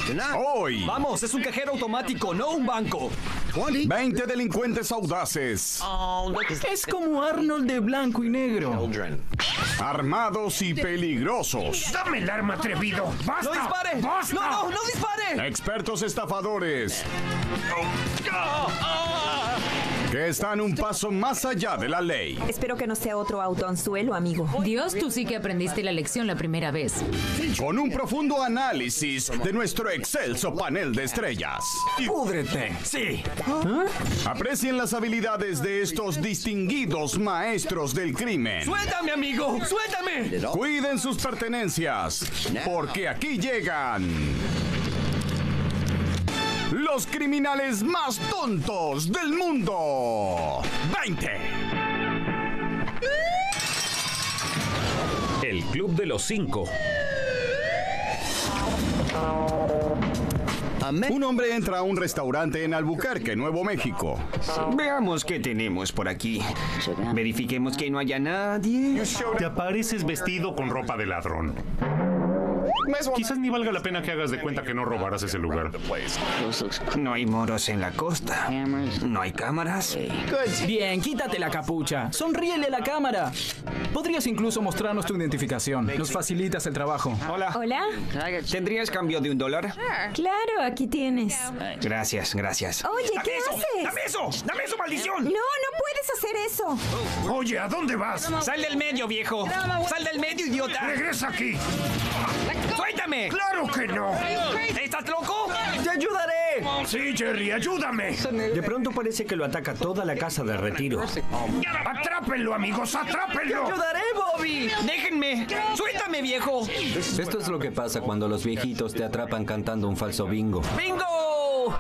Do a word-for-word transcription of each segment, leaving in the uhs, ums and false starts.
Hoy. Vamos, es un cajero automático, no un banco. veinte delincuentes audaces. Es como Arnold de blanco y negro. Armados y peligrosos. ¡Dame el arma, atrevido! ¡Basta! ¡No dispare! ¡Basta! ¡No, no, no dispare! Expertos estafadores. Que están un paso más allá de la ley. Espero que no sea otro autoanzuelo, amigo. Dios, tú sí que aprendiste la lección la primera vez. Con un profundo análisis de nuestro excelso panel de estrellas. ¡Púdrete! ¡Sí! Aprecien las habilidades de estos distinguidos maestros del crimen. ¡Suéltame, amigo! ¡Suéltame! Cuiden sus pertenencias, porque aquí llegan los criminales más tontos del mundo. veinte. El Club de los Cinco. Un hombre entra a un restaurante en Albuquerque, Nuevo México. Veamos qué tenemos por aquí. Verifiquemos que no haya nadie. Te apareces vestido con ropa de ladrón. Quizás ni valga la pena que hagas de cuenta que no robarás ese lugar. No hay moros en la costa. No hay cámaras. Bien, quítate la capucha. Sonríele a la cámara. Podrías incluso mostrarnos tu identificación. Nos facilitas el trabajo. Hola. Hola. ¿Tendrías cambio de un dólar? Claro, aquí tienes. Gracias, gracias. Oye, ¿qué haces? ¡Dame eso! ¡Dame eso, maldición! No, no puedes hacer eso. Oye, ¿a dónde vas? ¡Sal del medio, viejo! ¡Sal del medio, idiota! ¡Regresa aquí! ¡Suéltame! ¡Claro que no! ¿Estás loco? ¡Te ayudaré! Sí, Jerry, ayúdame. De pronto parece que lo ataca toda la casa de retiro. ¡Atrápenlo, amigos! ¡Atrápenlo! ¡Ayudaré, Bobby! ¡Déjenme! ¡Suéltame, viejo! Esto es lo que pasa cuando los viejitos te atrapan cantando un falso bingo. ¡Bingo!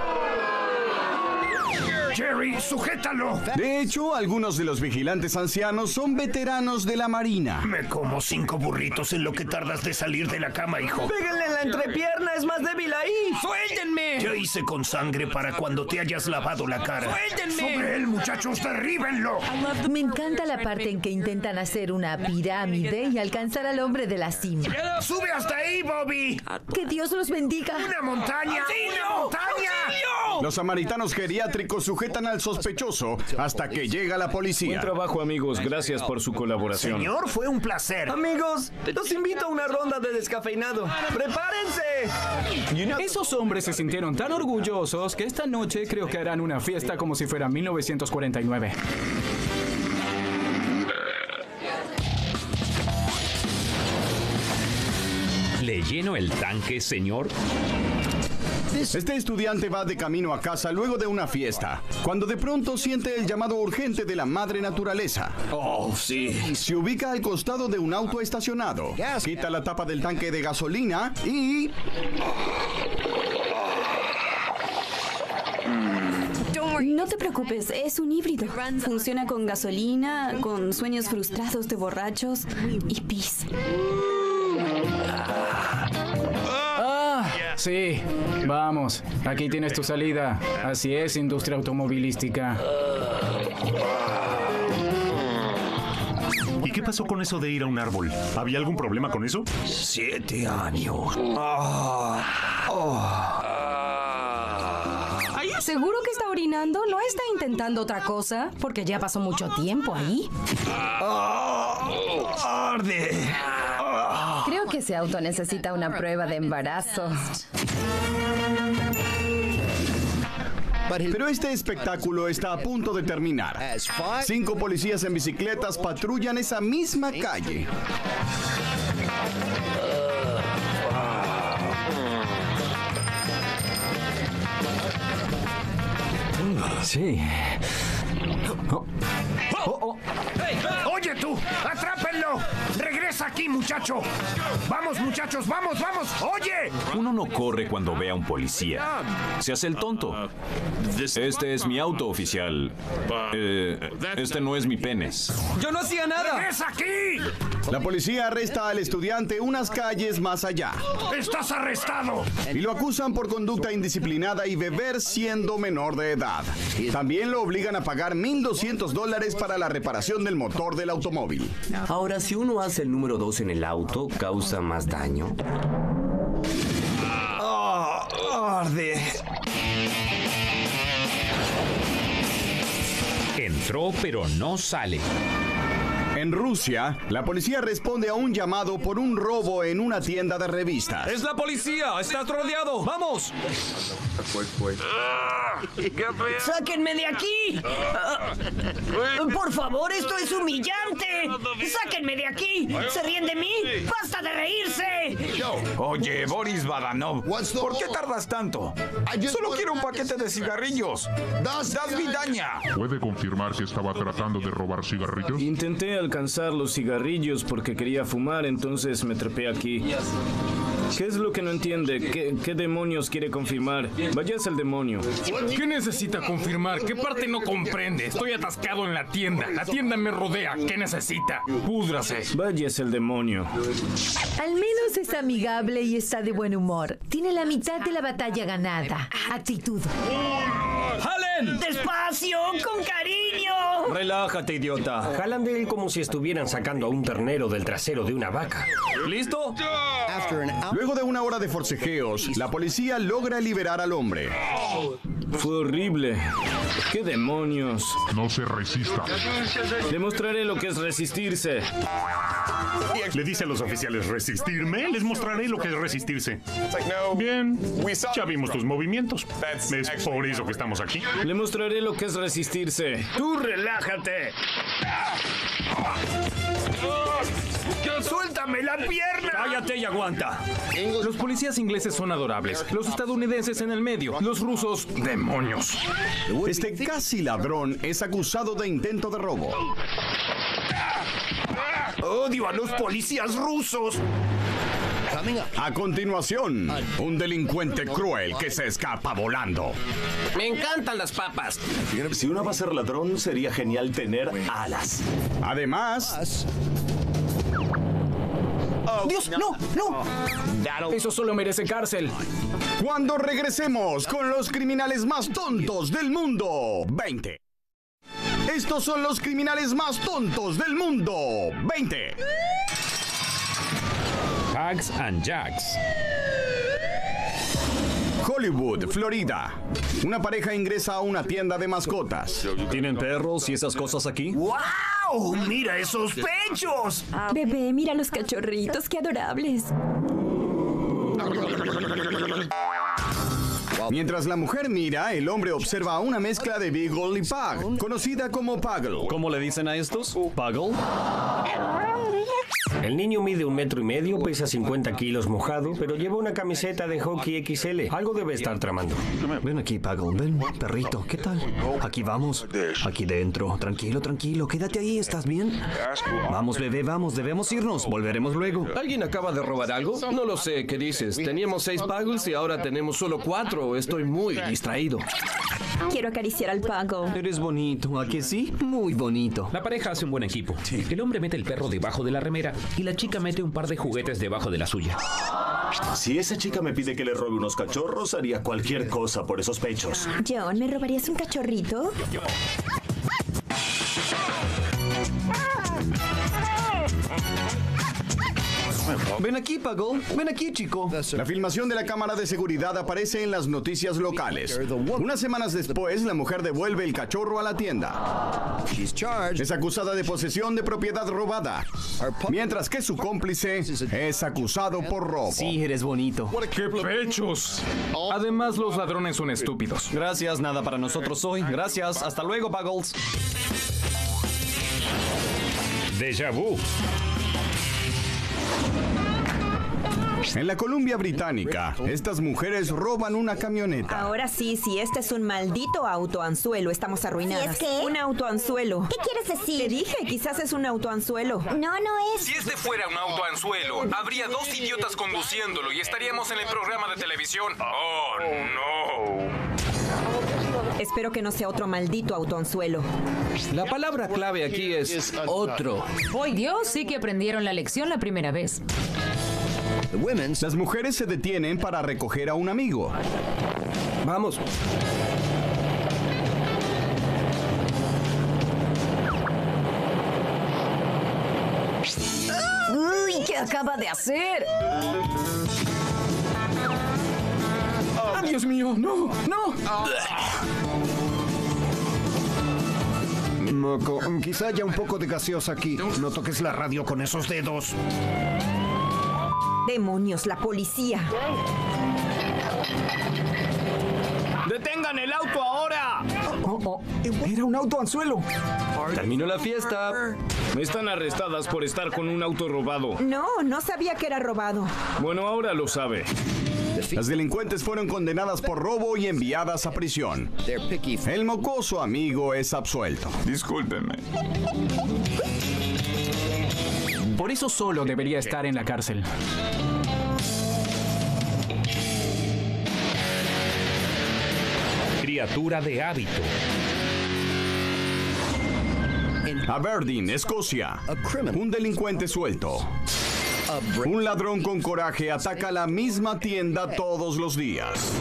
Jerry, sujétalo. De hecho, algunos de los vigilantes ancianos son veteranos de la Marina. Me como cinco burritos en lo que tardas de salir de la cama, hijo. ¡Péguenle en la entrepierna! ¡Es más débil ahí! ¡Suéltenme! ¿Qué hice con sangre para cuando te hayas lavado la cara? ¡Suéltenme! ¡Sobre él, muchachos! ¡Derríbenlo! Me encanta la parte en que intentan hacer una pirámide y alcanzar al hombre de la cima. ¡Sube hasta ahí, Bobby! ¡Que Dios los bendiga! ¡Una montaña! ¡Una montaña! Los samaritanos geriátricos sujetan al sospechoso hasta que llega la policía. Buen trabajo, amigos. Gracias por su colaboración. Señor, fue un placer. Amigos, los invito a una ronda de descafeinado. ¡Prepárense! Esos hombres se sintieron tan orgullosos que esta noche creo que harán una fiesta como si fuera mil novecientos cuarenta y nueve. ¿Le lleno el tanque, señor? Este estudiante va de camino a casa luego de una fiesta, cuando de pronto siente el llamado urgente de la madre naturaleza. Oh, sí. Se ubica al costado de un auto estacionado, quita la tapa del tanque de gasolina y... No te preocupes, es un híbrido. Funciona con gasolina, con sueños frustrados de borrachos y pis. Ah, sí. Vamos, aquí tienes tu salida. Así es, industria automovilística. ¿Y qué pasó con eso de ir a un árbol? ¿Había algún problema con eso? Siete años. Oh, oh. ¿Seguro que está orinando? ¿No está intentando otra cosa? Porque ya pasó mucho tiempo ahí. Oh, ¡arde! Oh. Creo que ese auto necesita una prueba de embarazo. Pero este espectáculo está a punto de terminar. Cinco policías en bicicletas patrullan esa misma calle. Sí. Oh. Oh, oh. ¡Oye tú! ¡Atrápenlo! ¡Regresa aquí, muchacho! ¡Vamos, muchachos! ¡Vamos, vamos! ¡Oye! Uno no corre cuando ve a un policía. Se hace el tonto. Este es mi auto, oficial. Eh, este no es mi penes. ¡Yo no hacía nada! ¡Regresa aquí! La policía arresta al estudiante unas calles más allá. ¡Estás arrestado! Y lo acusan por conducta indisciplinada y beber siendo menor de edad. También lo obligan a pagar mil doscientos dólares para la reparación del motor del automóvil. Ahora, si uno hace el número dos en el auto, ¿causa más daño? Oh, cobarde. Entró, pero no sale. En Rusia, la policía responde a un llamado por un robo en una tienda de revistas. ¡Es la policía! ¡Estás rodeado! ¡Vamos! ¡Sáquenme de aquí! ¡Por favor, esto es humillante! ¡Sáquenme de aquí! ¿Se ríen de mí? ¡Basta de reírse! Oye, Boris Badanov, ¿por qué tardas tanto? Solo quiero un paquete de cigarrillos. ¡Das vidaña! ¿Puede confirmar que estaba tratando de robar cigarrillos? Intenté alcanzar los cigarrillos porque quería fumar, entonces me trepé aquí. ¿Qué es lo que no entiende? ¿Qué, qué demonios quiere confirmar? Váyase al demonio. ¿Qué necesita confirmar? ¿Qué parte no comprende? Estoy atascado en la tienda. La tienda me rodea. ¿Qué necesita? Púdrase. Váyase al demonio. Al menos es amigable y está de buen humor. Tiene la mitad de la batalla ganada. Actitud. ¡Jalen! ¡Despacio! ¡Con cariño! Relájate, idiota. Jalan de él como si estuvieran sacando a un ternero del trasero de una vaca. ¿Listo? Luego de una hora de forcejeos, la policía logra liberar al hombre. Fue horrible. ¿Qué demonios? No se resista. Demostraré lo que es resistirse. Le dice a los oficiales, ¿resistirme? Les mostraré lo que es resistirse. Bien, ya vimos tus movimientos. Es por eso que estamos aquí. Le mostraré lo que es resistirse. ¡Tú relájate! ¡Suéltame la pierna! ¡Cállate y aguanta! Los policías ingleses son adorables. Los estadounidenses en el medio. Los rusos, demonios. Este casi ladrón es acusado de intento de robo. ¡Odio a los policías rusos! A continuación, un delincuente cruel que se escapa volando. Me encantan las papas. Si uno va a ser ladrón, sería genial tener alas. Además... ¡Dios, no, no! Eso solo merece cárcel. Cuando regresemos con los criminales más tontos del mundo. veinte. Estos son los criminales más tontos del mundo. veinte. Hags and Jacks. Hollywood, Florida. Una pareja ingresa a una tienda de mascotas. ¿Tienen perros y esas cosas aquí? ¡Wow! ¡Mira esos pechos! Bebé, mira los cachorritos, qué adorables. Mientras la mujer mira, el hombre observa una mezcla de Beagle y Pug, conocida como Puggle. ¿Cómo le dicen a estos? ¿Puggle? El niño mide un metro y medio, pesa cincuenta kilos mojado, pero lleva una camiseta de hockey equis ele. Algo debe estar tramando. Ven aquí, Puggle. Ven, perrito. ¿Qué tal? Aquí vamos. Aquí dentro. Tranquilo, tranquilo. Quédate ahí. ¿Estás bien? Vamos, bebé, vamos. Debemos irnos. Volveremos luego. ¿Alguien acaba de robar algo? No lo sé. ¿Qué dices? Teníamos seis Puggles y ahora tenemos solo cuatro. Estoy muy distraído. Quiero acariciar al Puggle. Eres bonito, ¿a que sí? Muy bonito. La pareja hace un buen equipo. El hombre mete el perro debajo de la remera y la chica mete un par de juguetes debajo de la suya. Si esa chica me pide que le robe unos cachorros, haría cualquier cosa por esos pechos. John, ¿me robarías un cachorrito? Ven aquí, Puggle. Ven aquí, chico. La filmación de la cámara de seguridad aparece en las noticias locales. Unas semanas después, la mujer devuelve el cachorro a la tienda. Es acusada de posesión de propiedad robada, mientras que su cómplice es acusado por robo. Sí, eres bonito. ¡Qué pechos! Además, los ladrones son estúpidos. Gracias, nada para nosotros hoy. Gracias, hasta luego, Puggles. Déjà vu. En la Columbia Británica, estas mujeres roban una camioneta. Ahora sí, si este es un maldito autoanzuelo, estamos arruinadas. ¿Si es qué? Un autoanzuelo. ¿Qué quieres decir? Te dije, quizás es un autoanzuelo. No, no es. Si este fuera un autoanzuelo, habría dos idiotas conduciéndolo y estaríamos en el programa de televisión. ¡Oh, no! Espero que no sea otro maldito autoanzuelo. La palabra clave aquí es otro. ¡Ay, Dios! Sí que aprendieron la lección la primera vez. Las mujeres se detienen para recoger a un amigo. Vamos. ¡Uy! ¿Qué acaba de hacer? Dios mío! ¡No! ¡No! Moco, quizá haya un poco de gaseosa aquí. No toques la radio con esos dedos. Demonios, la policía. ¡Detengan el auto ahora! Oh, oh, era un auto anzuelo. Terminó la fiesta. Están arrestadas por estar con un auto robado. No, no sabía que era robado. Bueno, ahora lo sabe. Las delincuentes fueron condenadas por robo y enviadas a prisión. El mocoso amigo es absuelto. Discúlpenme. Por eso solo debería estar en la cárcel. Criatura de hábito. Aberdeen, Escocia. Un delincuente suelto. Un ladrón con coraje ataca la misma tienda todos los días.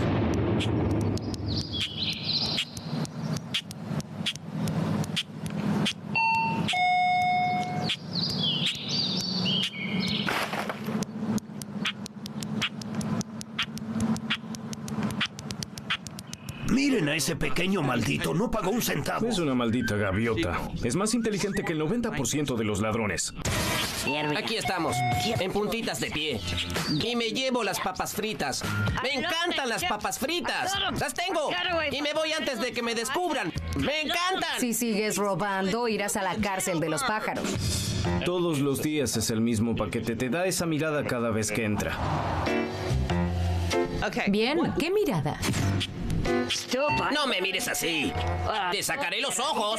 Miren a ese pequeño maldito, no pagó un centavo. Es una maldita gaviota. Es más inteligente que el noventa por ciento de los ladrones. Aquí estamos, en puntitas de pie. Y me llevo las papas fritas. Me encantan las papas fritas. Las tengo. Y me voy antes de que me descubran. Me encantan. Si sigues robando, irás a la cárcel de los pájaros. Todos los días es el mismo paquete. Te da esa mirada cada vez que entra. Bien, ¿qué mirada? No me mires así. Te sacaré los ojos.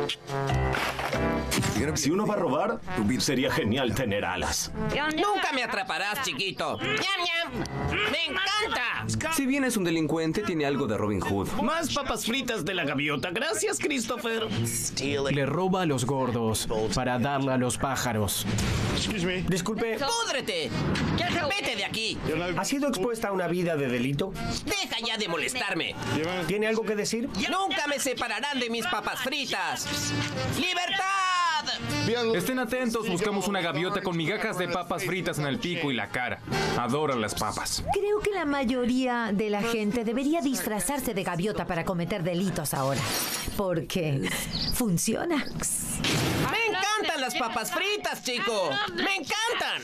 Si uno va a robar, sería genial tener alas. Nunca me atraparás, chiquito. ¡Ñam, ñam! ¡Me encanta! Si bien es un delincuente, tiene algo de Robin Hood. Más papas fritas de la gaviota. Gracias, Christopher. Le roba a los gordos para darle a los pájaros. Disculpe, ¡Púdrete! ¡Vete de aquí! ¿Ha sido expuesta a una vida de delito? ¡Deja ya de molestarme! ¿Tiene algo que decir? ¡Nunca me separarán de mis papas fritas! ¡Libertad! Estén atentos, buscamos una gaviota con migajas de papas fritas en el pico y la cara. Adora las papas. Creo que la mayoría de la gente debería disfrazarse de gaviota para cometer delitos ahora. Porque funciona. ¡Me encantan las papas fritas, chico! ¡Me encantan!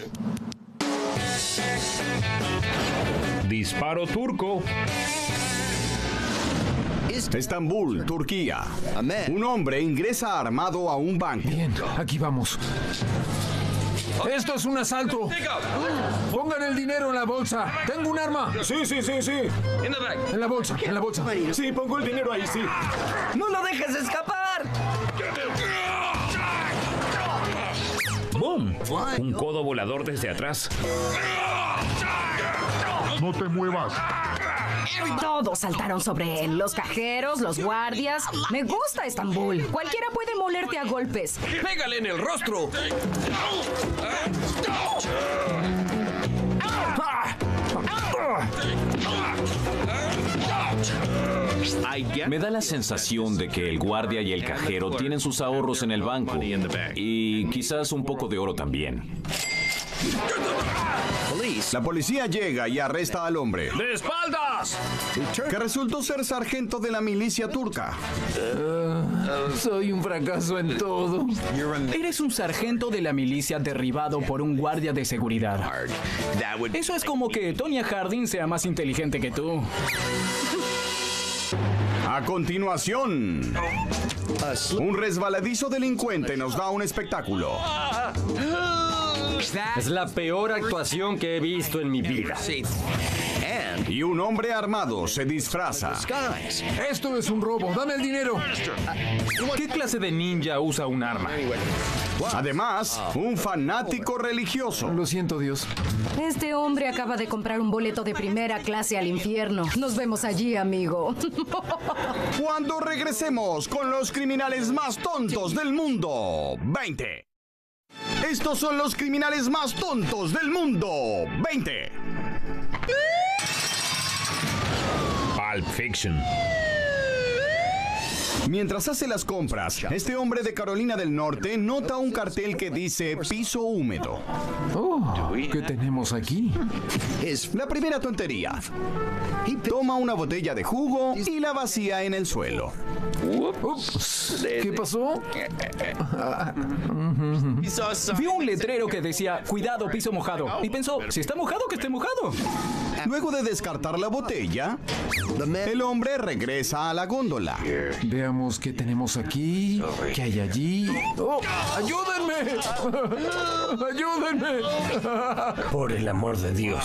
Disparo turco. Estambul, Turquía. Un hombre ingresa armado a un banco. Bien, aquí vamos. Esto es un asalto. Pongan el dinero en la bolsa. Tengo un arma. Sí, sí, sí, sí. En la bolsa, en la bolsa. Sí, pongo el dinero ahí, sí. ¡No lo dejes escapar! ¡Boom! Un codo volador desde atrás. No te muevas. Todos saltaron sobre él. Los cajeros, los guardias. Me gusta Estambul. Cualquiera puede molerte a golpes. ¡Pégale en el rostro! Me da la sensación de que el guardia y el cajero tienen sus ahorros en el banco. Y quizás un poco de oro también. La policía llega y arresta al hombre, ¡De espaldas! que resultó ser sargento de la milicia turca. Uh, soy un fracaso en todo. Eres un sargento de la milicia derribado por un guardia de seguridad. Eso es como que Tonya Harding sea más inteligente que tú. A continuación, un resbaladizo delincuente nos da un espectáculo. Es la peor actuación que he visto en mi vida. Y un hombre armado se disfraza. Esto es un robo. Dame el dinero. ¿Qué clase de ninja usa un arma? Además, un fanático religioso. Lo siento, Dios. Este hombre acaba de comprar un boleto de primera clase al infierno. Nos vemos allí, amigo. Cuando regresemos con los criminales más tontos del mundo. veinte. Estos son los criminales más tontos del mundo. veinte. Pulp Fiction. Mientras hace las compras, este hombre de Carolina del Norte nota un cartel que dice piso húmedo. Oh, ¿qué tenemos aquí? La primera tontería. Toma una botella de jugo y la vacía en el suelo. Ups, ¿qué pasó? Vio un letrero que decía, cuidado, piso mojado. Y pensó, si está mojado, que esté mojado. Luego de descartar la botella, el hombre regresa a la góndola. Veamos qué tenemos aquí, qué hay allí. ¡Oh, ayúdenme! ¡Ayúdenme! Por el amor de Dios.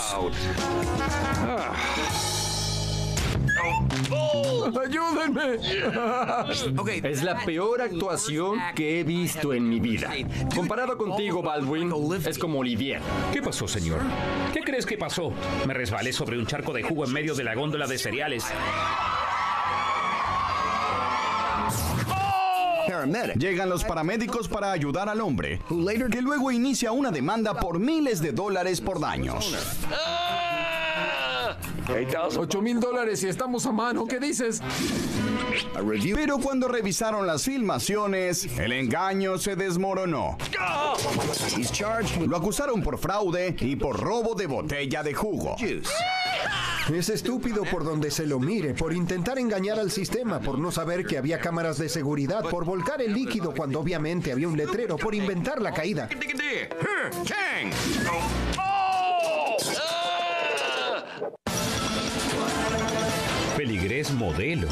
¡Ayúdenme! Es la peor actuación que he visto en mi vida. Comparado contigo, Baldwin, es como Olivier. ¿Qué pasó, señor? ¿Qué crees que pasó? Me resbalé sobre un charco de jugo en medio de la góndola de cereales. Llegan los paramédicos para ayudar al hombre, que luego inicia una demanda por miles de dólares por daños. Ocho mil dólares y estamos a mano, ¿qué dices? Pero cuando revisaron las filmaciones, el engaño se desmoronó. Lo acusaron por fraude y por robo de botella de jugo. Es estúpido por donde se lo mire, por intentar engañar al sistema, por no saber que había cámaras de seguridad, por volcar el líquido cuando obviamente había un letrero, por inventar la caída. Feligrés modelo.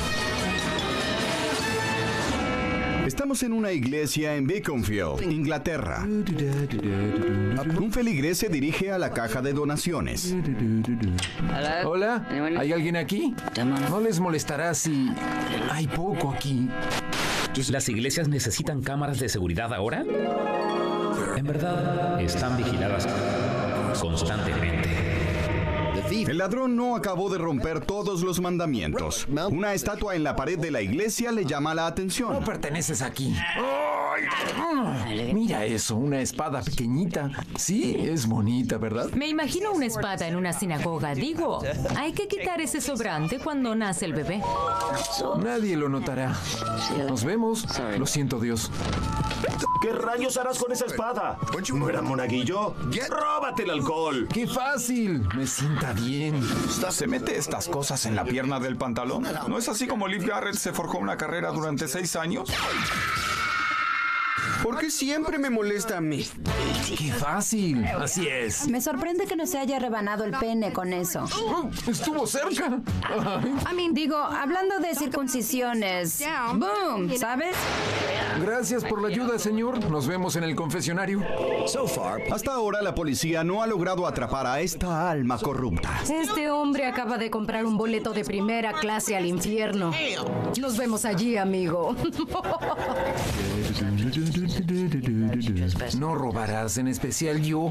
Estamos en una iglesia en Beaconfield, Inglaterra. Un feligrés se dirige a la caja de donaciones. Hola, ¿hay alguien aquí? ¿No les molestará si hay poco aquí? ¿Las iglesias necesitan cámaras de seguridad ahora? En verdad, están vigiladas constantemente. El ladrón no acabó de romper todos los mandamientos. Una estatua en la pared de la iglesia le llama la atención. No perteneces aquí. Mira eso, una espada pequeñita. Sí, es bonita, ¿verdad? Me imagino una espada en una sinagoga. Digo, hay que quitar ese sobrante cuando nace el bebé. Nadie lo notará. Nos vemos. Lo siento, Dios. ¿Qué rayos harás con esa espada? ¿No era monaguillo? ¡Róbate el alcohol! ¡Qué fácil! Me sienta bien. ¿Se mete estas cosas en la pierna del pantalón? ¿No es así como Liv Garrett se forjó una carrera durante seis años? ¿Por qué siempre me molesta a mí? ¡Qué fácil! Así es. Me sorprende que no se haya rebanado el pene con eso. Oh, ¡estuvo cerca! I mean, digo, hablando de circuncisiones. ¡Boom! ¿Sabes? Gracias por la ayuda, señor. Nos vemos en el confesionario. Hasta ahora la policía no ha logrado atrapar a esta alma corrupta. Este hombre acaba de comprar un boleto de primera clase al infierno. Nos vemos allí, amigo. No robarás, en especial yo.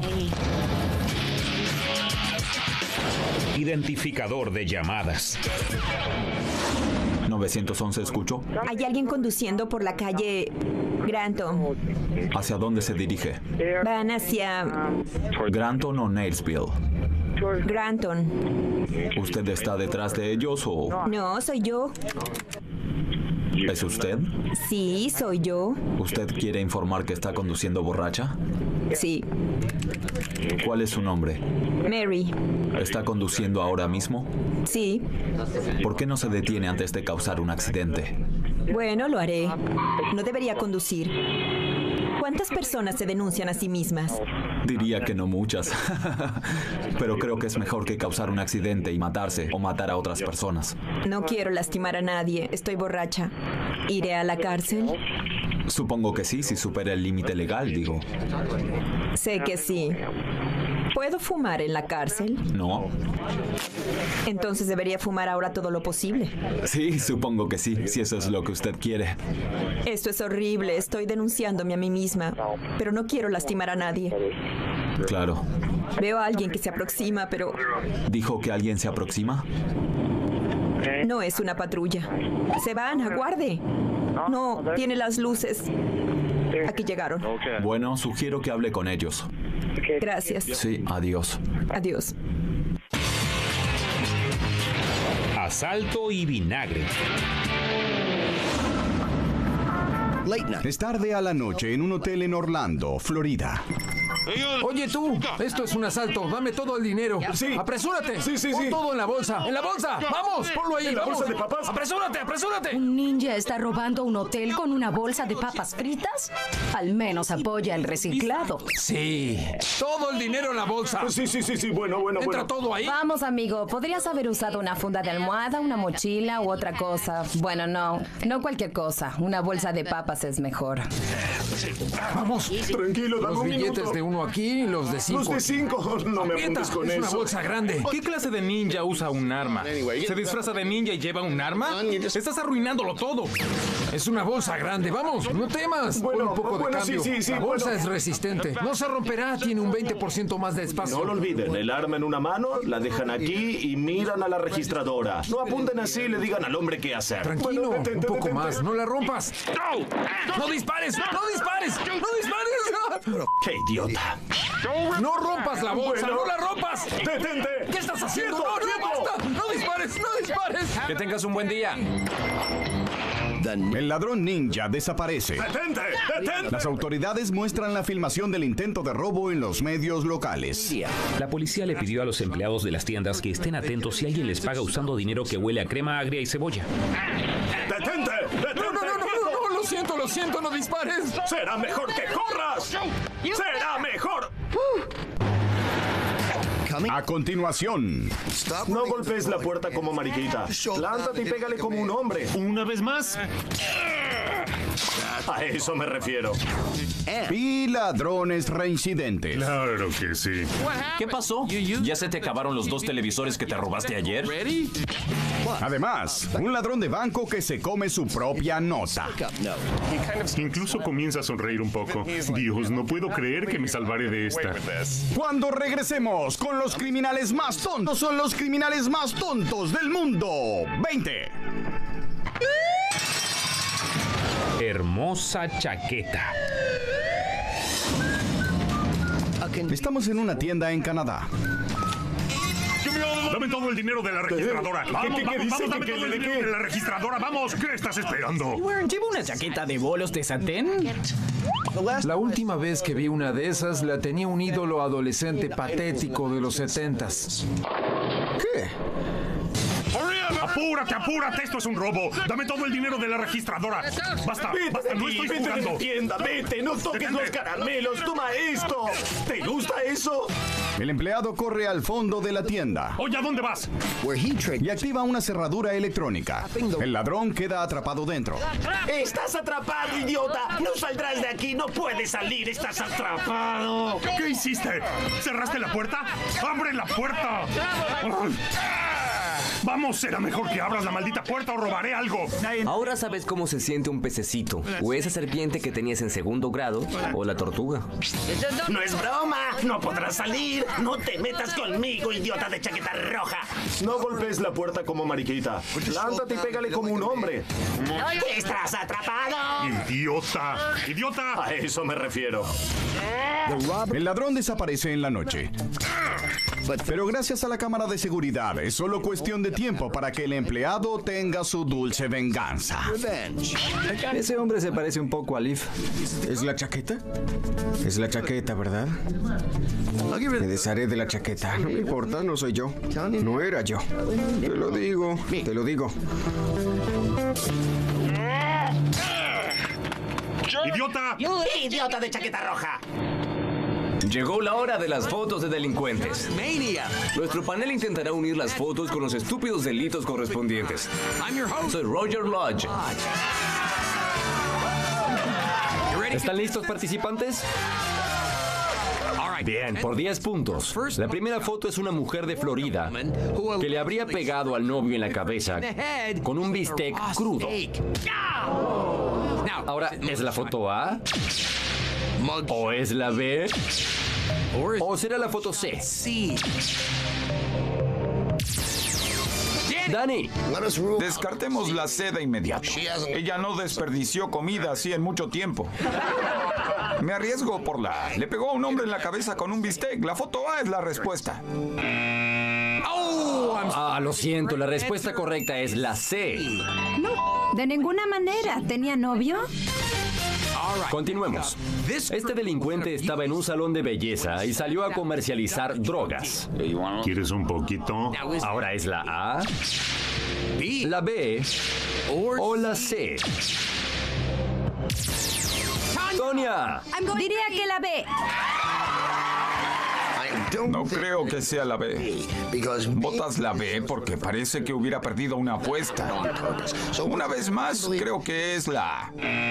Identificador de llamadas. nueve once, ¿escucho? Hay alguien conduciendo por la calle Granton. ¿Hacia dónde se dirige? Van hacia ¿Granton o Nailsville? Granton. ¿Usted está detrás de ellos o...? No, soy yo. ¿Es usted? Sí, soy yo. ¿Usted quiere informar que está conduciendo borracha? Sí. ¿Cuál es su nombre? Mary. ¿Está conduciendo ahora mismo? Sí. ¿Por qué no se detiene antes de causar un accidente? Bueno, lo haré. No debería conducir. ¿Cuántas personas se denuncian a sí mismas? Diría que no muchas. Pero creo que es mejor que causar un accidente y matarse o matar a otras personas. No quiero lastimar a nadie. Estoy borracha. ¿Iré a la cárcel? Supongo que sí, si supera el límite legal, digo. Sé que sí. ¿Puedo fumar en la cárcel? No. Entonces debería fumar ahora todo lo posible. Sí, supongo que sí, si eso es lo que usted quiere. Esto es horrible. Estoy denunciándome a mí misma. Pero no quiero lastimar a nadie. Claro. Veo a alguien que se aproxima, pero... ¿Dijo que alguien se aproxima? No es una patrulla. Se van, aguarde. No, tiene las luces. Aquí llegaron. Bueno, sugiero que hable con ellos. Gracias. Sí, adiós. Adiós. Asalto y vinagre. Es tarde a la noche en un hotel en Orlando, Florida. Oye tú, esto es un asalto. Dame todo el dinero. Sí. Apresúrate. Sí, sí, Pon sí. todo en la bolsa. En la bolsa. Vamos, ponlo ahí. ¿En la vamos. bolsa de papas? Apresúrate, apresúrate. ¿Un ninja está robando un hotel con una bolsa de papas fritas? Al menos apoya el reciclado. Sí. Todo el dinero en la bolsa. Sí, sí, sí, sí. Bueno, bueno, Entra bueno. todo ahí. Vamos, amigo. Podrías haber usado una funda de almohada, una mochila u otra cosa. Bueno, no. No cualquier cosa. Una bolsa de papas es mejor. Vamos. Tranquilo, dame Los un billetes minuto. de uno aquí y los de cinco. Los de cinco. No me Aprieta, apuntes con es eso. una bolsa grande. ¿Qué clase de ninja usa un arma? ¿Se disfraza de ninja y lleva un arma? Estás arruinándolo todo. Es una bolsa grande. Vamos, no temas. Bueno, Pon un poco bueno, de sí, cambio. sí, sí, La bolsa bueno. es resistente. No se romperá. Tiene un veinte por ciento más de espacio. No lo olviden, el arma en una mano, la dejan aquí y miran a la registradora. No apunten así y le digan al hombre qué hacer. Tranquilo, Bueno, detente, un poco detente. más. No la rompas. ¡No! ¡No dispares! ¡No dispares! ¡No dispares! ¡Qué idiota! ¡No rompas la bolsa! Bueno. ¡No la rompas! ¡Detente! ¿Qué estás haciendo? ¡Quieto, ¡No, no, quieto! basta! ¡No dispares! ¡No dispares! Que tengas un buen día. El ladrón ninja desaparece. ¡Detente! ¡Detente! Las autoridades muestran la filmación del intento de robo en los medios locales. La policía le pidió a los empleados de las tiendas que estén atentos si alguien les paga usando dinero que huele a crema agria y cebolla. ¡Detente! ¡Detente! No, no, no, no, no, no, lo siento, lo siento, no dispares. ¡Será mejor que corras! ¡Será mejor! A continuación, No golpees la puerta como mariquita. Plántate y pégale como un hombre. Una vez más. A eso me refiero. y ladrones reincidentes. Claro que sí. ¿Qué pasó? ¿Ya se te acabaron los dos televisores que te robaste ayer? Además, un ladrón de banco que se come su propia nota. Incluso comienza a sonreír un poco. Dios, no puedo creer que me salvaré de esta. Cuando regresemos con los criminales más tontos, son los criminales más tontos del mundo. veinte. Hermosa chaqueta. Estamos en una tienda en Canadá. Dame todo el dinero de la registradora. Vamos, ¿Qué- qué vamos, dice? vamos, dame ¿Qué- todo el qué- dinero qué? de la registradora. Vamos, ¿qué estás esperando? ¿Lleva una chaqueta de bolos de satén? La última vez que vi una de esas la tenía un ídolo adolescente patético de los setentas. ¿Qué? Apúrate, apúrate, esto es un robo. Dame todo el dinero de la registradora. Basta, Vete basta, de no aquí, estoy vete de jugando. la tienda, vete, no toques Detente. los caramelos, toma esto. ¿Te gusta eso? El empleado corre al fondo de la tienda Oye, ¿a dónde vas? y activa una cerradura electrónica. El ladrón queda atrapado dentro. Estás atrapado, idiota. No saldrás de aquí, no puedes salir, estás atrapado. ¿Qué hiciste? ¿Cerraste la puerta? ¡Abre la puerta! Vamos, será mejor que abras la maldita puerta o robaré algo. Ahora sabes cómo se siente un pececito, o esa serpiente que tenías en segundo grado, o la tortuga. No es broma, no podrás salir. No te metas conmigo, idiota de chaqueta roja. No golpees la puerta como mariquita. Plántate y pégale como un hombre. ¡Estás atrapado! ¡Idiota! ¡Idiota! A eso me refiero. El ladrón desaparece en la noche. Pero gracias a la cámara de seguridad, es solo cuestión de tiempo para que el empleado tenga su dulce venganza. Ese hombre se parece un poco a Leaf. ¿Es la chaqueta? Es la chaqueta, ¿verdad? Me desharé de la chaqueta. No me importa, no soy yo. No era yo. Te lo digo, te lo digo. ¡Idiota! ¡Idiota de chaqueta roja! Llegó la hora de las fotos de delincuentes. Nuestro panel intentará unir las fotos con los estúpidos delitos correspondientes. Soy Roger Lodge. ¿Están listos, participantes? Bien, por diez puntos. La primera foto es una mujer de Florida que le habría pegado al novio en la cabeza con un bistec crudo. Ahora, ¿es la foto A? ¿O es la B? ¿O será la foto C? Dani. Descartemos la C de inmediato. Ella no desperdició comida así en mucho tiempo. Me arriesgo por la... Le pegó a un hombre en la cabeza con un bistec. La foto A es la respuesta. Ah, lo siento, la respuesta correcta es la C. No, de ninguna manera. ¿Tenía novio? Continuemos. Este delincuente estaba en un salón de belleza y salió a comercializar drogas. ¿Quieres un poquito? Ahora es la A, la B o la C. Tonia. Diría que la B. No creo que sea la B. Votas la B porque parece que hubiera perdido una apuesta. Una vez más, creo que es la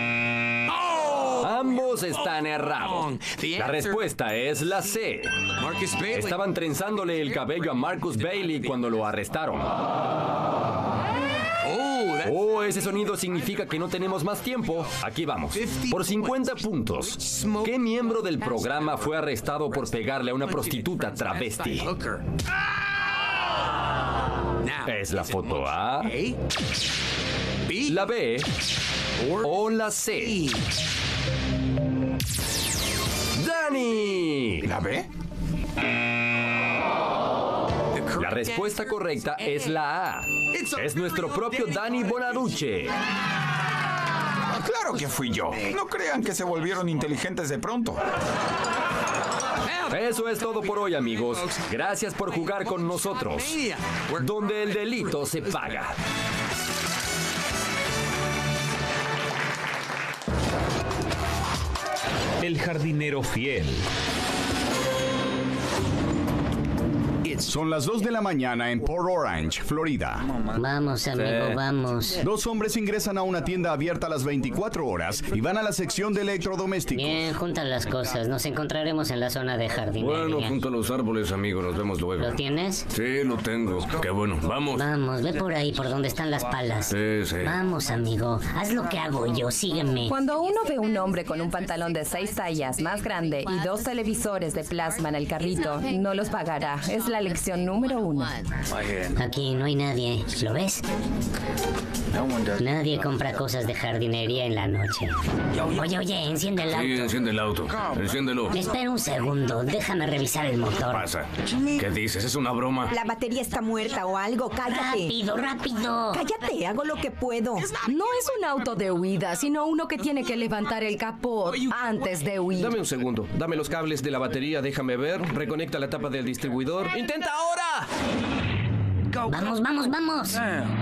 A. Ambos están errados. La respuesta es la C. Estaban trenzándole el cabello a Marcus Bailey cuando lo arrestaron. Oh, ese sonido significa que no tenemos más tiempo. Aquí vamos. Por cincuenta puntos. ¿Qué miembro del programa fue arrestado por pegarle a una prostituta travesti? ¿Es la foto A, la B o la C? ¡Dani! ¿La B? La respuesta correcta es la A. Es nuestro propio Dani Bonaduce. Claro que fui yo. No crean que se volvieron inteligentes de pronto. Eso es todo por hoy, amigos. Gracias por jugar con nosotros, donde el delito se paga. El jardinero fiel. Son las dos de la mañana en Port Orange, Florida. Vamos, amigo, sí. vamos. Dos hombres ingresan a una tienda abierta a las veinticuatro horas y van a la sección de electrodomésticos. Bien, junta las cosas. Nos encontraremos en la zona de jardinería. Bueno, junto a los árboles, amigo. Nos vemos luego. ¿Lo tienes? Sí, lo tengo. Qué bueno. Vamos. Vamos, ve por ahí, por donde están las palas. Sí, sí. Vamos, amigo. Haz lo que hago yo. Sígueme. Cuando uno ve un hombre con un pantalón de seis tallas más grande y dos televisores de plasma en el carrito, no los pagará. Es la lección número uno. Aquí no hay nadie. ¿Lo ves? Nadie compra cosas de jardinería en la noche. Oye, oye, enciende el auto. Sí, enciende el auto. Enciéndelo. Espera un segundo. Déjame revisar el motor. ¿Qué pasa? ¿Qué dices? ¿Es una broma? La batería está muerta o algo. Cállate. Rápido, rápido. Cállate, hago lo que puedo. No es un auto de huida, sino uno que tiene que levantar el capot antes de huir. Dame un segundo. Dame los cables de la batería, déjame ver. Reconecta la tapa del distribuidor. ¡Intenta ahora! Vamos, vamos, vamos.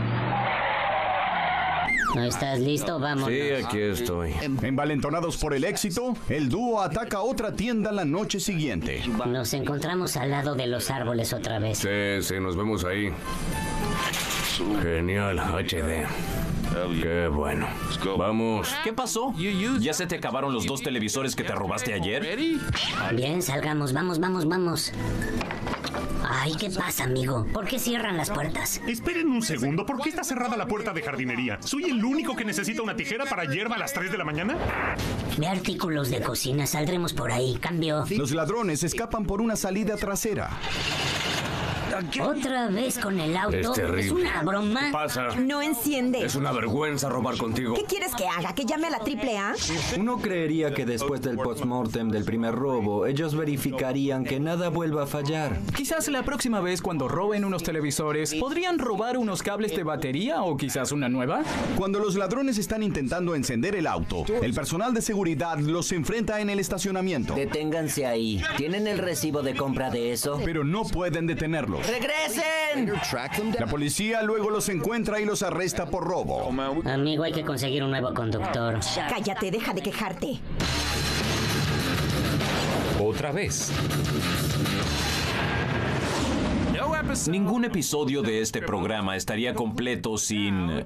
¿No estás listo? Vamos. Sí, aquí estoy. Envalentonados por el éxito, el dúo ataca otra tienda la noche siguiente. Nos encontramos al lado de los árboles otra vez. Sí, sí, nos vemos ahí. Genial, H D. Qué bueno. Vamos. ¿Qué pasó? ¿Ya se te acabaron los dos televisores que te robaste ayer? Bien, salgamos. Vamos, vamos, vamos. Ay, ¿qué pasa, amigo? ¿Por qué cierran las puertas? Esperen un segundo. ¿Por qué está cerrada la puerta de jardinería? ¿Soy el único que necesita una tijera para hierba a las tres de la mañana? Ve artículos de cocina. Saldremos por ahí. Cambio. Los ladrones escapan por una salida trasera. ¿Otra vez con el auto? Es terrible. ¿Es una broma? ¿Qué pasa? No enciende. Es una vergüenza robar contigo. ¿Qué quieres que haga? ¿Que llame a la triple A? Uno creería que después del postmortem del primer robo, ellos verificarían que nada vuelva a fallar. Quizás la próxima vez cuando roben unos televisores, ¿podrían robar unos cables de batería o quizás una nueva? Cuando los ladrones están intentando encender el auto, el personal de seguridad los enfrenta en el estacionamiento. Deténganse ahí. ¿Tienen el recibo de compra de eso? Pero no pueden detenerlos. ¡Regresen! La policía luego los encuentra y los arresta por robo. Amigo, hay que conseguir un nuevo conductor. Cállate, deja de quejarte. Otra vez. Ningún episodio de este programa estaría completo sin...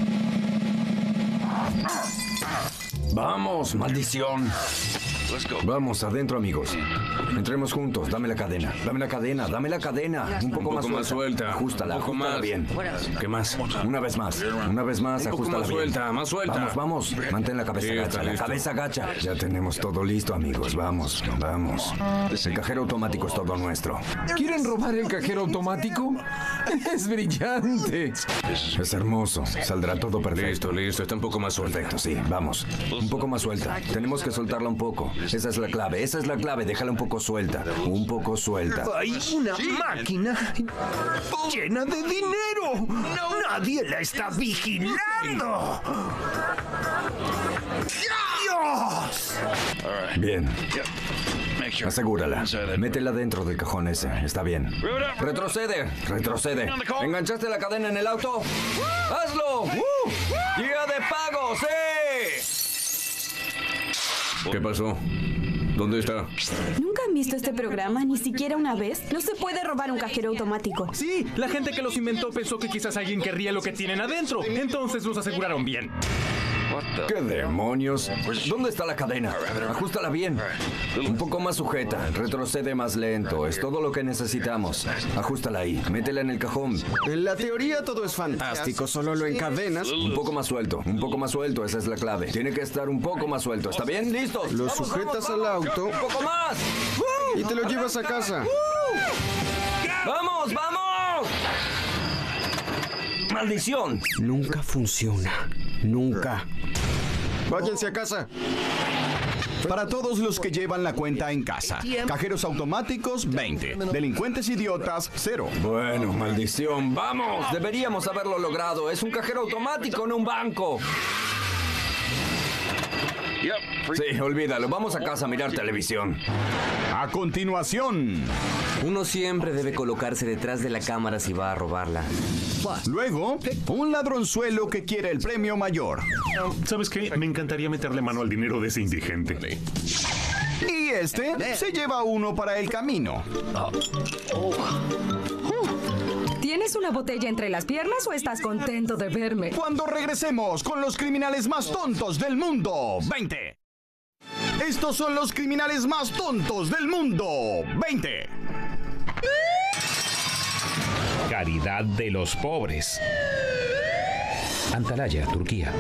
Vamos, maldición. Vamos, adentro, amigos. Entremos juntos. Dame la cadena. Dame la cadena. Dame la cadena. Un poco, Un poco más, más suelta. Ajústala. Un poco ajústala más. bien. ¿Qué más? Una vez más. Una vez más. Un poco Ajústala más bien. suelta, más suelta. Vamos, vamos. Mantén la cabeza Sí, gacha. está La listo. cabeza gacha. Ya tenemos todo listo, amigos. Vamos, vamos. El cajero automático es todo nuestro. ¿Quieren robar el cajero automático? Es brillante. Es hermoso. Saldrá todo perfecto. Listo, listo. Está un poco más suelta. Perfecto, sí. Vamos. Un poco más suelta. Tenemos que soltarla un poco. Esa es la clave. Esa es la clave. Déjala un poco suelta. Un poco suelta. Hay una máquina llena de dinero. Nadie la está vigilando. Bien. Asegúrala. Métela dentro del cajón ese. Está bien. Retrocede, retrocede. ¿Enganchaste la cadena en el auto? ¡Hazlo! ¡Uh! ¡Guía de pago! ¡Sí! ¿Qué pasó? ¿Dónde está? ¿Nunca han visto este programa? Ni siquiera una vez. No se puede robar un cajero automático. Sí, la gente que los inventó pensó que quizás alguien querría lo que tienen adentro. Entonces los aseguraron bien. ¿Qué demonios? ¿Dónde está la cadena? Ajústala bien. Un poco más sujeta. Retrocede más lento. Es todo lo que necesitamos. Ajústala ahí. Métela en el cajón. En la teoría todo es fantástico. Solo lo encadenas. Un poco más suelto. Un poco más suelto. Esa es la clave. Tiene que estar un poco más suelto. ¿Está bien? ¿Listos? Lo sujetas al auto. ¡Un poco más! Y te lo llevas a casa. ¡Vamos, vamos! ¡Maldición! Nunca funciona. Nunca. Váyanse a casa. Para todos los que llevan la cuenta en casa. Cajeros automáticos, veinte. Delincuentes idiotas, cero. Bueno, maldición. ¡Vamos! Deberíamos haberlo logrado. Es un cajero automático, no un banco. Sí, olvídalo. Vamos a casa a mirar televisión. A continuación. Uno siempre debe colocarse detrás de la cámara si va a robarla. Luego, un ladronzuelo que quiere el premio mayor. ¿Sabes qué? Me encantaría meterle mano al dinero de ese indigente. Y este se lleva uno para el camino. ¿Tienes una botella entre las piernas o estás contento de verme? Cuando regresemos con los criminales más tontos del mundo. veinte. Estos son los criminales más tontos del mundo. veinte. Caridad de los pobres. Antalya, Turquía.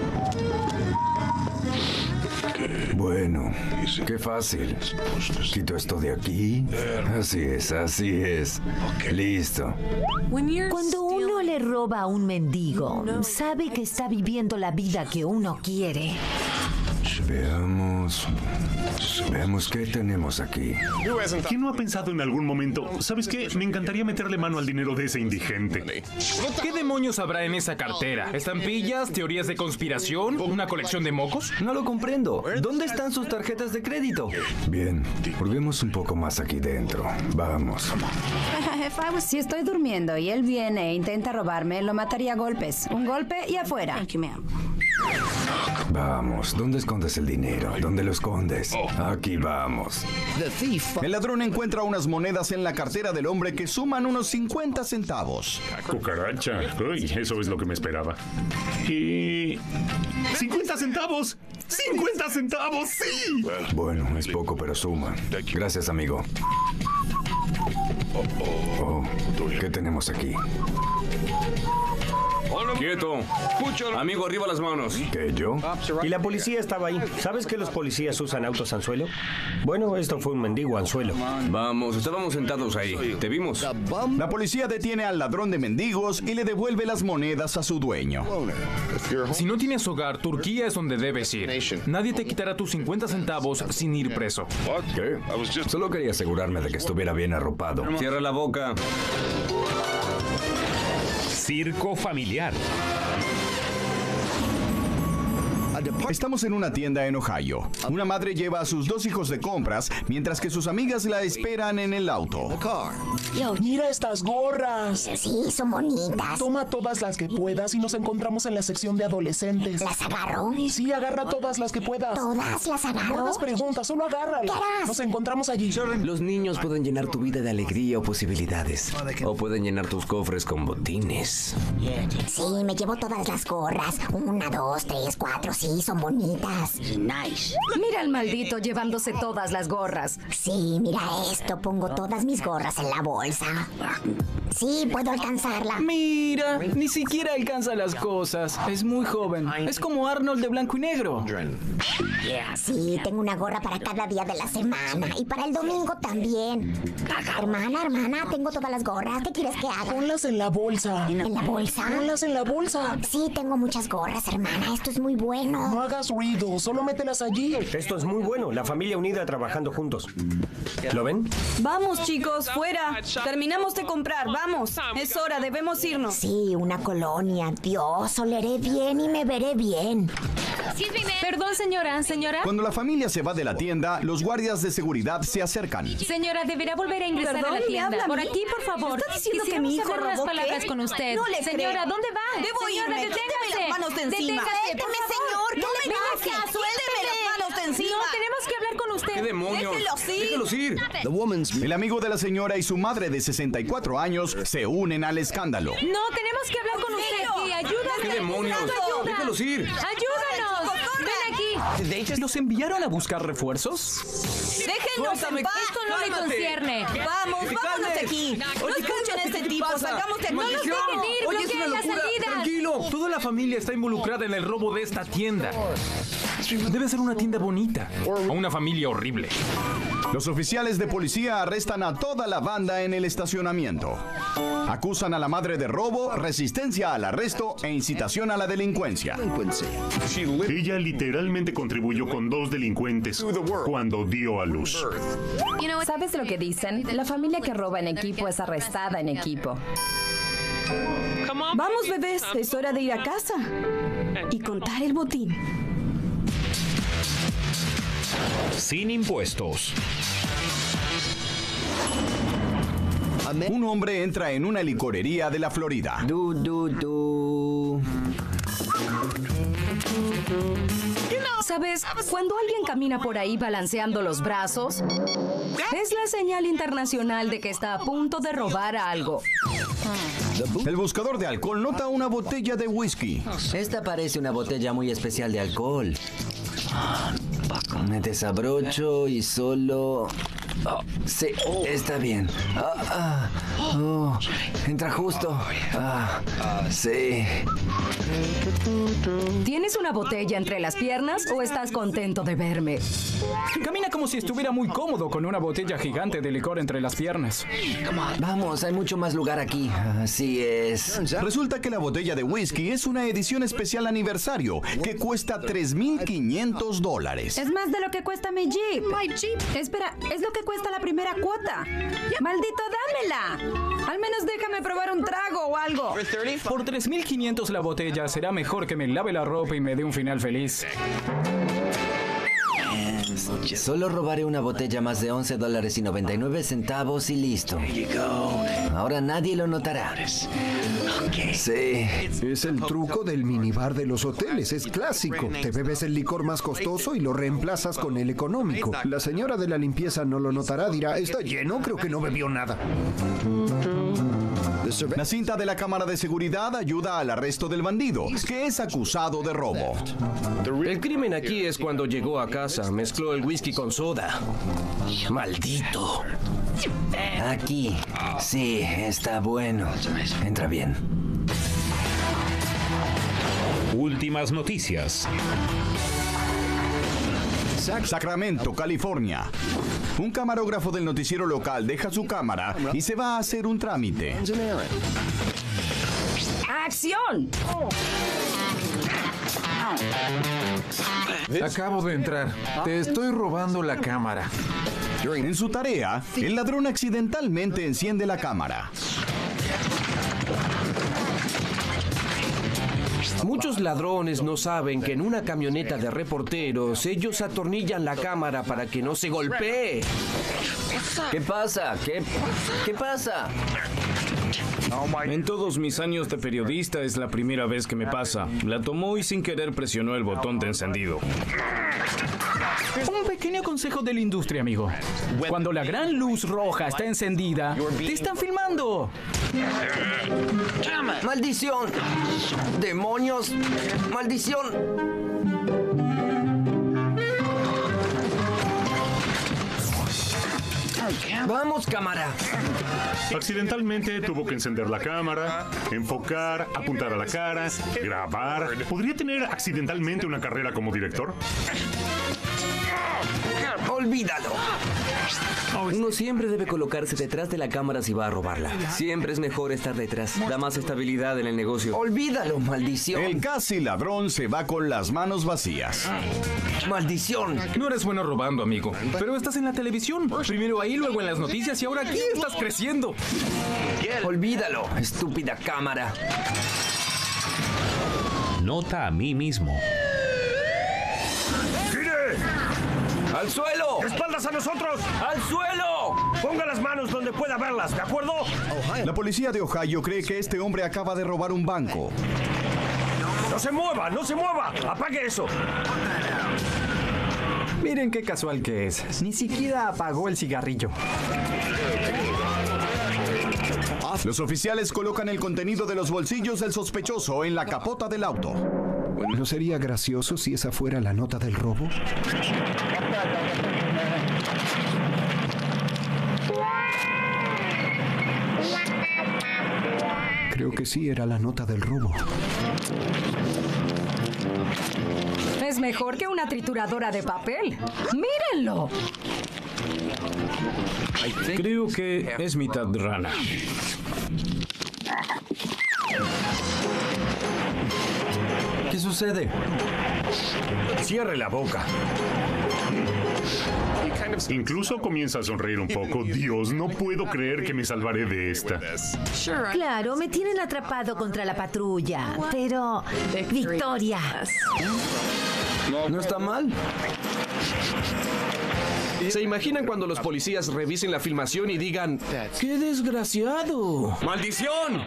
Bueno, qué fácil. Quito esto de aquí. Así es, así es. Listo. Cuando uno le roba a un mendigo, sabe que está viviendo la vida que uno quiere. Veamos. Veamos qué tenemos aquí. ¿Quién no ha pensado en algún momento? ¿Sabes qué? Me encantaría meterle mano al dinero de ese indigente. ¿Qué demonios habrá en esa cartera? ¿Estampillas? ¿Teorías de conspiración? ¿Una colección de mocos? No lo comprendo. ¿Dónde están sus tarjetas de crédito? Bien, probemos un poco más aquí dentro. Vamos. Si estoy durmiendo y él viene e intenta robarme, lo mataría a golpes. Un golpe y afuera. Vamos, ¿dónde escondes el dinero? ¿Dónde lo escondes? Aquí vamos. El ladrón encuentra unas monedas en la cartera del hombre que suman unos cincuenta centavos. Cucaracha. Uy, eso es lo que me esperaba. Y... ¡cincuenta centavos! ¡cincuenta centavos! ¡Sí! Bueno, es poco, pero suma. Gracias, amigo. Oh, ¿qué tenemos aquí? ¡Quieto! Amigo, arriba las manos. ¿Qué, yo? Y la policía estaba ahí. ¿Sabes que los policías usan autos anzuelo? Bueno, esto fue un mendigo anzuelo. Vamos, estábamos sentados ahí. ¿Te vimos? La policía detiene al ladrón de mendigos y le devuelve las monedas a su dueño. Si no tienes hogar, Turquía es donde debes ir. Nadie te quitará tus cincuenta centavos sin ir preso. ¿Qué? Solo quería asegurarme de que estuviera bien arropado. Cierra la boca. Circo familiar. Estamos en una tienda en Ohio. Una madre lleva a sus dos hijos de compras mientras que sus amigas la esperan en el auto. Mira estas gorras. Sí, son bonitas. Toma todas las que puedas y nos encontramos en la sección de adolescentes. ¿Las agarro? Sí, agarra todas las que puedas. ¿Todas las agarro? No hagas preguntas, solo agárralas. Nos encontramos allí. Los niños pueden llenar tu vida de alegría o posibilidades. O pueden llenar tus cofres con botines. Sí, me llevo todas las gorras. Una, dos, tres, cuatro, sí, son bonitas. Nice. Mira al maldito llevándose todas las gorras. Sí, mira esto. Pongo todas mis gorras en la bolsa. Sí, puedo alcanzarla. Mira, ni siquiera alcanza las cosas. Es muy joven. Es como Arnold de blanco y negro. Sí, tengo una gorra para cada día de la semana. Y para el domingo también. Hermana, hermana, tengo todas las gorras. ¿Qué quieres que haga? Ponlas en la bolsa. ¿En la bolsa? Ponlas en la bolsa. Sí, tengo muchas gorras, hermana. Esto es muy bueno. No hagas ruido, solo mételas allí. Esto es muy bueno, la familia unida trabajando juntos. ¿Lo ven? Vamos, chicos, fuera. Terminamos de comprar, vamos. Es hora, debemos irnos. Sí, una colonia. Dios, oleré bien y me veré bien. Perdón, señora, señora. Cuando la familia se va de la tienda, los guardias de seguridad se acercan. Señora, deberá volver a ingresar Perdón, a la ¿me tienda. habla a Por mí? aquí, por favor. ¿Está diciendo que mi hijo Quisiéramos hablar unas robó palabras qué? con usted. No le Señora, creo. ¿dónde va? Debo Señora, irme. deténgase. Quíteme las manos de encima. Deténgase, Suélteme, por favor. señor. No me Venga baje. acá. Suélteme las manos de encima. No, tenemos que hablar con usted. ¿Qué demonios? Déjelos ir. Déjelos ir. El amigo de la señora y su madre de sesenta y cuatro años se unen al escándalo. No, tenemos que hablar con usted. Y ayúdanos. ¿Qué demonios? Ayuda. Déjelos ir. Ayúdanos. Ven aquí. ¿Los enviaron a buscar refuerzos? Déjenos en paz. Esto no me concierne. Vamos, Que vámonos de calmes. aquí. No Oye, escuchen a cálmate, este ¿qué te tipo. pasa? Salgamos de aquí. No los dejen ir. Oye, es Bloqueen una las locura. salidas. Tranquilo. Toda la familia está involucrada en el robo de esta tienda. Debe ser una tienda bonita o una familia horrible. Los oficiales de policía arrestan a toda la banda en el estacionamiento. Acusan a la madre de robo, resistencia al arresto e incitación a la delincuencia. Ella literalmente contribuyó con dos delincuentes cuando dio a luz. ¿Sabes lo que dicen? La familia que roba en equipo es arrestada en equipo. Vamos, bebés. Es hora de ir a casa y contar el botín. Sin impuestos. Un hombre entra en una licorería de la Florida. Du, du, du. ¿Sabes? Cuando alguien camina por ahí balanceando los brazos, es la señal internacional de que está a punto de robar algo. El buscador de alcohol nota una botella de whisky. Esta parece una botella muy especial de alcohol. Me desabrocho y solo... Oh, sí, está bien. Ah, ah, oh, entra justo. Ah, sí. ¿Tienes una botella entre las piernas o estás contento de verme? Camina como si estuviera muy cómodo con una botella gigante de licor entre las piernas. Vamos, hay mucho más lugar aquí. Así es. Resulta que la botella de whisky es una edición especial aniversario que cuesta tres mil quinientos dólares. Es más de lo que cuesta mi Jeep. Espera, es lo que cuesta la primera cuota. Maldito, dámela. Al menos déjame probar un trago o algo. Por tres mil quinientos la botella será mejor que me lave la ropa y me dé un final feliz. Solo robaré una botella más de once dólares y noventa y nueve centavos y listo. Ahora nadie lo notará. Sí. Es el truco del minibar de los hoteles. Es clásico. Te bebes el licor más costoso y lo reemplazas con el económico. La señora de la limpieza no lo notará. Dirá, está lleno, creo que no bebió nada. La cinta de la cámara de seguridad ayuda al arresto del bandido, que es acusado de robo. El crimen aquí es cuando llegó a casa, mezcló el whisky con soda. Maldito. Aquí. Sí, está bueno. Entra bien. Últimas noticias. Sacramento, California. Un camarógrafo del noticiero local deja su cámara y se va a hacer un trámite. ¡Acción! Acabo de entrar. Te estoy robando la cámara. En su tarea, el ladrón accidentalmente enciende la cámara. Muchos ladrones no saben que en una camioneta de reporteros ellos atornillan la cámara para que no se golpee. ¿Qué pasa? ¿Qué, qué pasa? En todos mis años de periodista es la primera vez que me pasa. La tomó y sin querer presionó el botón de encendido. Un pequeño consejo de la industria, amigo. Cuando la gran luz roja está encendida, te están filmando. ¡Maldición! ¡Demonios! ¡Maldición! ¡Vamos, cámara! Accidentalmente tuvo que encender la cámara, enfocar, apuntar a la cara, grabar. ¿Podría tener accidentalmente una carrera como director? ¡Olvídalo! Uno siempre debe colocarse detrás de la cámara si va a robarla. Siempre es mejor estar detrás. Da más estabilidad en el negocio. ¡Olvídalo, maldición! El casi ladrón se va con las manos vacías. ¡Maldición! No eres bueno robando, amigo. Pero estás en la televisión. Primero ahí, luego en las noticias y ahora aquí estás creciendo. ¡Olvídalo, estúpida cámara! Nota a mí mismo. ¡Al suelo! ¡Espaldas a nosotros! ¡Al suelo! Ponga las manos donde pueda verlas, ¿de acuerdo? La policía de Ohio cree que este hombre acaba de robar un banco. ¡No se mueva! ¡No se mueva! ¡Apague eso! Miren qué casual que es. Ni siquiera apagó el cigarrillo. Los oficiales colocan el contenido de los bolsillos del sospechoso en la capota del auto. ¿No sería gracioso si esa fuera la nota del robo? Creo que sí era la nota del robo. Es mejor que una trituradora de papel. ¡Mírenlo! Creo que es mitad rana. ¿Qué sucede? Cierre la boca. Incluso comienza a sonreír un poco. Dios, no puedo creer que me salvaré de esta. Claro, me tienen atrapado contra la patrulla, pero... ¡Victoria! ¿No está mal? ¿Se imaginan cuando los policías revisen la filmación y digan ¡qué desgraciado! ¡Maldición!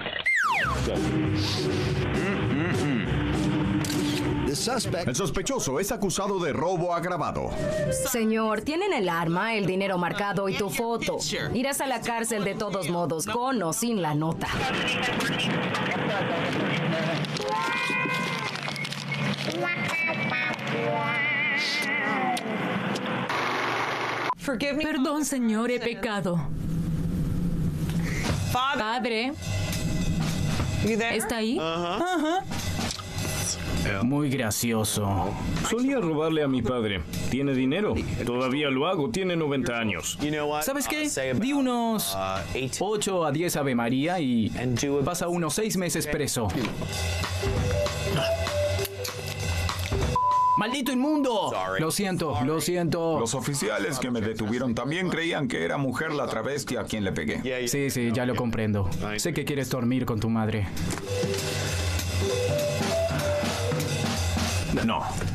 El sospechoso es acusado de robo agravado. Señor, tienen el arma, el dinero marcado y tu foto. Irás a la cárcel de todos modos, con o sin la nota. Perdón, señor, he pecado. Padre. ¿Está ahí? Ajá. Muy gracioso. Solía robarle a mi padre. Tiene dinero. Todavía lo hago. Tiene noventa años. ¿Sabes qué? Di unos ocho a diez Ave María y pasa unos seis meses preso. ¡Maldito inmundo! Lo siento, lo siento. Los oficiales que me detuvieron también creían que era mujer la travesti a quien le pegué. Sí, sí, ya lo comprendo. Sé que quieres dormir con tu madre. No.